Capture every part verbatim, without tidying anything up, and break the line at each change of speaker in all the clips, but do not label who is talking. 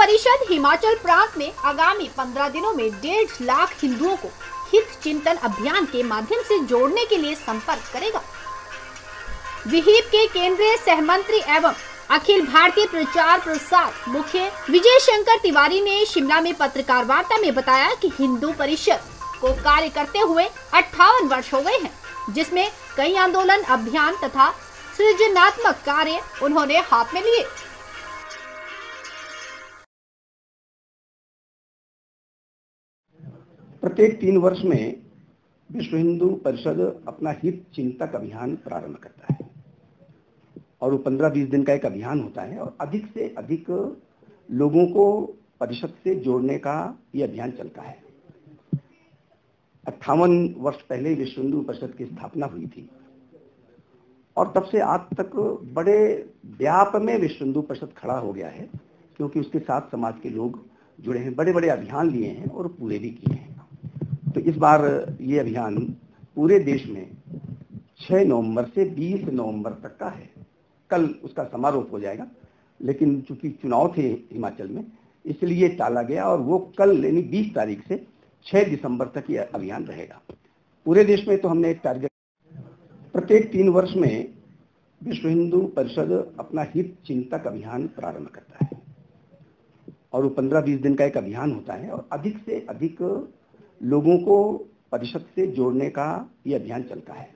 परिषद हिमाचल प्रांत में आगामी पंद्रह दिनों में डेढ़ लाख हिंदुओं को हित चिंतन अभियान के माध्यम से जोड़ने के लिए संपर्क करेगा। विहिप के केंद्रीय सहमंत्री एवं अखिल भारतीय प्रचार प्रसार मुख्य विजय शंकर तिवारी ने शिमला में पत्रकार वार्ता में बताया कि हिंदू परिषद को कार्य करते हुए अट्ठावन वर्ष हो गए हैं, जिसमें कई आंदोलन, अभियान तथा सृजनात्मक कार्य उन्होंने हाथ में लिए।
प्रत्येक तीन वर्ष में विश्व हिंदू परिषद अपना हित चिंतक अभियान प्रारंभ करता है और वो पंद्रह बीस दिन का एक अभियान होता है और अधिक से अधिक लोगों को परिषद से जोड़ने का ये अभियान चलता है। अट्ठावन वर्ष पहले विश्व हिंदू परिषद की स्थापना हुई थी और तब से आज तक बड़े व्याप में विश्व हिंदू परिषद खड़ा हो गया है, क्योंकि उसके साथ समाज के लोग जुड़े हैं, बड़े बड़े अभियान लिए हैं और पूरे भी किए हैं। तो इस बार ये अभियान पूरे देश में छह नवंबर से बीस नवंबर तक का है। कल उसका समारोह हो जाएगा, लेकिन चूंकि चुनाव थे हिमाचल में इसलिए टाला गया और वो कल यानी बीस तारीख से छह दिसंबर तक ये अभियान रहेगा। पूरे देश में तो हमने एक टारगेट, प्रत्येक तीन वर्ष में विश्व हिंदू परिषद अपना हित चिंतक अभियान प्रारंभ करता है और वो पंद्रह बीस दिन का एक अभियान होता है और अधिक से अधिक लोगों को परिषद से जोड़ने का ये अभियान चलता है।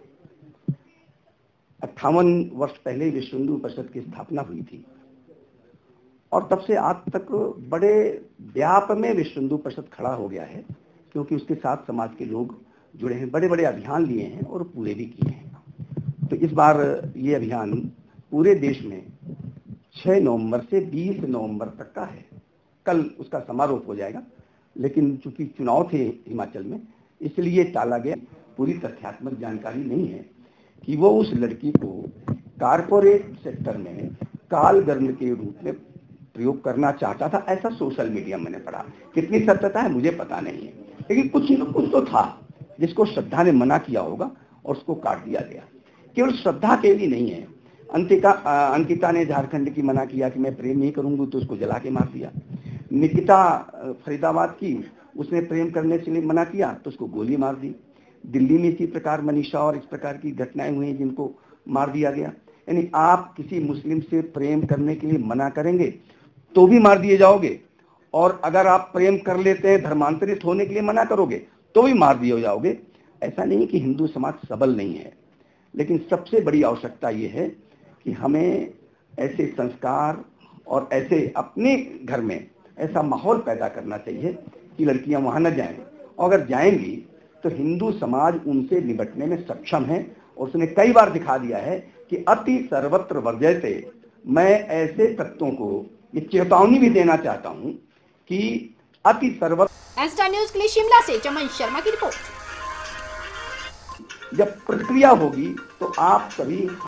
अट्ठावन वर्ष पहले विश्व हिंदू परिषद की स्थापना हुई थी और तब से आज तक बड़े व्याप में विश्व हिंदू परिषद खड़ा हो गया है, क्योंकि उसके साथ समाज के लोग जुड़े हैं, बड़े बड़े अभियान लिए हैं और पूरे भी किए हैं। तो इस बार ये अभियान पूरे देश में छह नवंबर से बीस नवंबर तक का है। कल उसका समारोह हो जाएगा, लेकिन चूंकि चुनाव थे हिमाचल में इसलिए टाला गया। पूरी तथ्यात्मक जानकारी नहीं है कि वो उस लड़की को कारपोरेट सेक्टर में काल गर्ल के रूप में प्रयोग करना चाहता था, ऐसा सोशल मीडिया में मैंने पढ़ा। कितनी सत्यता है मुझे पता नहीं है, लेकिन कुछ न कुछ तो था जिसको श्रद्धा ने मना किया होगा और उसको काट दिया गया। केवल श्रद्धा के भी नहीं है, अंकिता अंकिता ने झारखंड की मना किया कि मैं प्रेम नहीं करूंगी, तो उसको जला के मार दिया। निकिता फरीदाबाद की, उसने प्रेम करने से लिए मना किया तो उसको गोली मार दी। दिल्ली में इसी प्रकार मनीषा और इस प्रकार की घटनाएं हुई जिनको मार दिया गया। यानी आप किसी मुस्लिम से प्रेम करने के लिए मना करेंगे तो भी मार दिए जाओगे, और अगर आप प्रेम कर लेते हैं धर्मांतरित होने के लिए मना करोगे तो भी मार दिए जाओगे। ऐसा नहीं कि हिंदू समाज सबल नहीं है, लेकिन सबसे बड़ी आवश्यकता ये है कि हमें ऐसे संस्कार और ऐसे अपने घर में ऐसा माहौल पैदा करना चाहिए कि लड़कियां वहां न जाएं, और अगर जाएंगी तो हिंदू समाज उनसे निपटने में सक्षम है। और उसने कई बार दिखा दिया है कि अति सर्वत्र वर्जयते। मैं ऐसे तत्वों को ये चेतावनी भी देना चाहता हूं कि अति सर्वत्र।
एस्टा न्यूज के लिए शिमला से चमन शर्मा की रिपोर्ट।
जब प्रक्रिया होगी तो आप सभी